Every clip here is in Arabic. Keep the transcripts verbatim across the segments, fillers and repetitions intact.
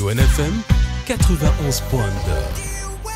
Lyon F M quatre-vingt-onze point deux.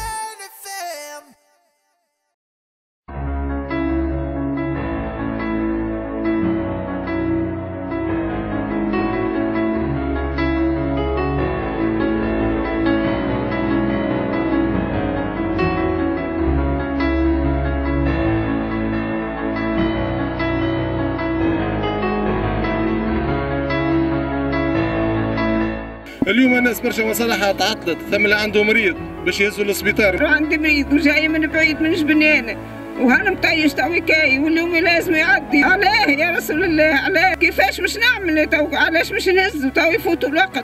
اليوم الناس برشا مصالحها تعطلت، ثم اللي عنده مريض باش يهزوا للسبيطار. عندي مريض وجاي من بعيد من جبنانه وهنا مطيش توي كاي واليوم لازم يعدي. علاه يا رسول الله علاه؟ كيفاش باش نعمل تو؟ علاش باش نهز تو يفوتوا الوقت؟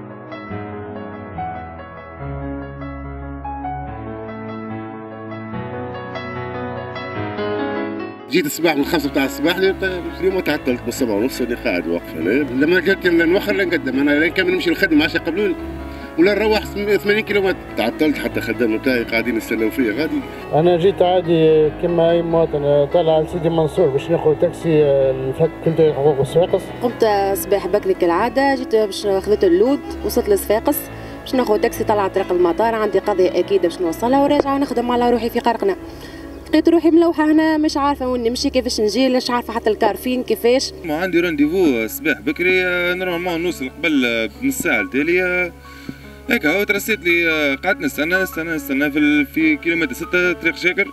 جيت الصباح من خمسة بتاع الصباح اليوم تعطلت بالسبعة ونص اللي قاعد واقف هنا. لما جيت نوخر لا نقدم انا لا كان نمشي للخدمة عشان يقبلوني ولا نروح ثمانين كيلومتر. تعطلت حتى الخدام نتاعي قاعدين يستناو فيا غادي. انا جيت عادي كما اي مواطن طالع لسيدي منصور باش ناخذ تاكسي لفاكولتي حقوق وصفاقس. قمت صباح بكري كالعاده، جيت باش خذيت اللود وصلت لصفاقس باش ناخذ تاكسي طلع طريق المطار. عندي قضيه اكيد باش نوصلها وراجعه نخدم على روحي في قرقنه. لقيت روحي ملوحه هنا مش عارفه وين نمشي كيفاش نجي، مش عارفه حتى الكارفين كيفاش. ما عندي رانديفو صباح بكري نورمالمون نوصل قبل بنص ساعه التاليه هيك هو ترسيت لي. قعدت نستنى نستنى نستنى في في كيلومتر ستة طريق شاكر.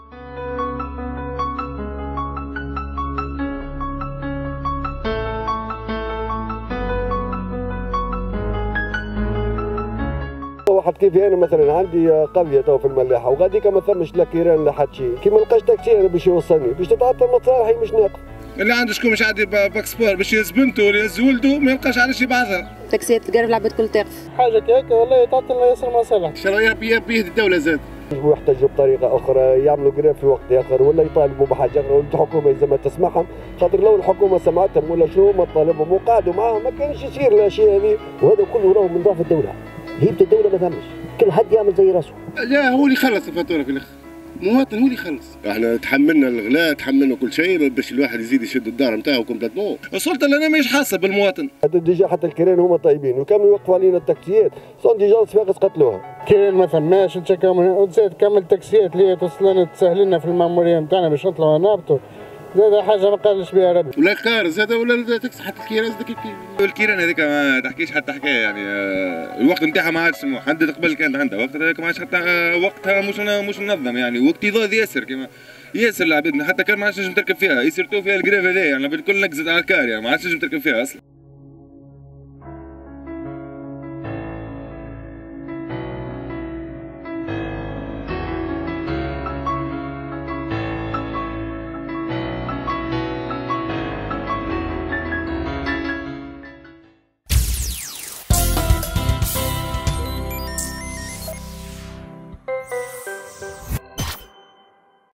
واحد كيفي انا مثلا عندي قضيه تو في الملاحه وغاديك ما ثمش لا كيران لا حتى شيء، كي ما لقاش تاكسي انا باش يوصلني باش تتعطل مصالحي مش ناقف. اللي عنده شكون مش عادي باكسبور باش يهز بنته ولا يهز ولده ما يلقاش علاش يبعثها. تاكسيات تقرب العباد كل تقف. حاجه هيك والله تعطل ياسر مصالح. ان شاء الله يربي يربي الدوله زاد. يحتاجوا بطريقه اخرى يعملوا قراب في وقت اخر ولا يطالبوا بحاجه اخرى والحكومه اذا ما تسمعهم، خاطر لو الحكومه سمعتهم ولا شنو ما طالبهم وقعدوا معاهم ما كانش يصير الاشياء هذه. وهذا كله راهو من ضعف الدوله. هيبه الدوله ما ثمش، كل حد يعمل زي راسه. لا هو اللي يخلص الفاتوره في الاخر، المواطن هو اللي يخلص. احنا تحملنا الغلاء تحملنا كل شيء باش الواحد يزيد يشد الدار نتاعو كومبليتمون. السلطه اللي ماهيش حاسه بالمواطن. هذا ديجا حتى الكيران هما طيبين وكانوا يوقفوا علينا التاكسيات، صون ديجا صفاقس قتلوها. كيران ما ثماش وزاد كامل التاكسيات اللي توصلنا تسهل لنا في الماموريه نتاعنا باش نطلعوا نهبطوا. زاد حاجه ما قالش بها ربي. ولا قارز زاد ولا تاكسي حتى الكيران زاد كيف كيف. الكيران هذيك ما تحكيش حتى حكايه يعني الوقت نتاعها ما عادش محدد. قبل كانت عندها وقت هذاك ما عادش حتى وقتها مش مش منظم يعني واكتظاظ ياسر كما ياسر العباد حتى كان ما عادش تنجم تركب فيها يسيرتو فيها الكريف هذايا يعني الكل نقزت على الكار يعني ما عادش تنجم تركب فيها اصلا.